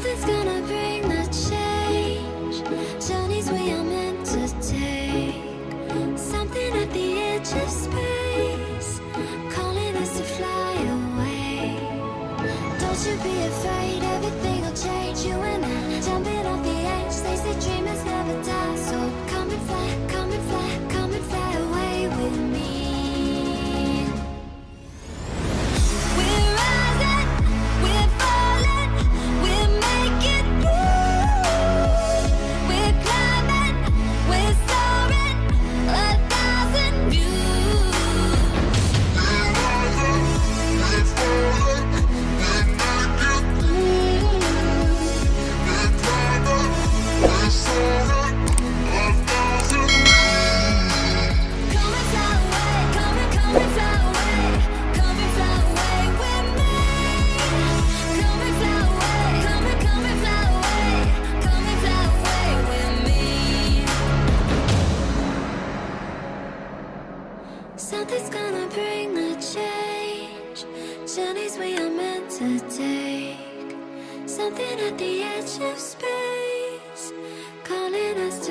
Something's gonna bring the change. Journeys we are meant to take. Something at the edge of space, calling us to fly away. Don't you be afraid, everything will change. You and I, jumping off the edge. They say dreamers never die, so come and fly, come and fly, come and fly away with me. We're rising, we're falling, we're making through. We're climbing, we're soaring, 1,000 views. We're rising, we're falling, we're making through. We're climbing, we're soaring, 1,000 views. Come and fly away, come and fly away, come and fly away with me. Come and fly away, come and fly away, come and fly away with me. Something's gonna bring the change. Journeys we are meant to take. Something at the edge of space, calling us